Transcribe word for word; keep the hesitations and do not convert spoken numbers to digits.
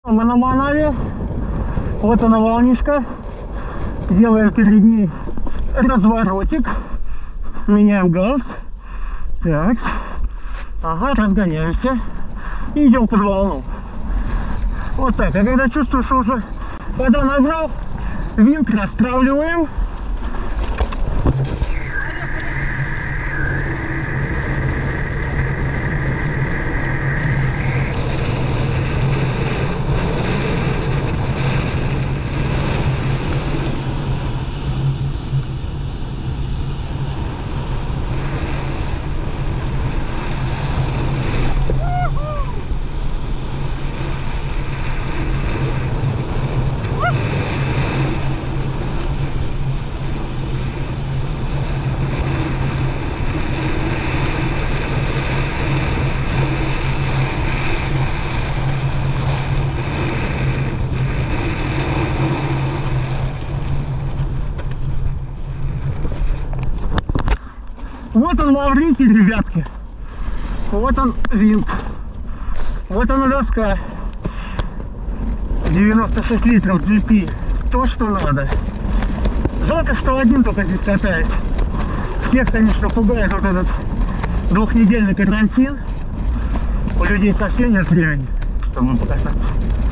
Мы на Манаве. Вот она волнишка. Делаем перед ней разворотик. Меняем газ. Так. Ага, разгоняемся. И идем под волну. Вот так. А когда чувствую, что уже вода набрал, винт растравливаем. Вот он, Мауритий, ребятки. Вот он, винт. Вот она доска. девяносто шесть литров джи пи. То, что надо. Жалко, что один только здесь катаюсь. Всех, конечно, пугает вот этот двухнедельный карантин. У людей совсем нет времени, чтобы покататься.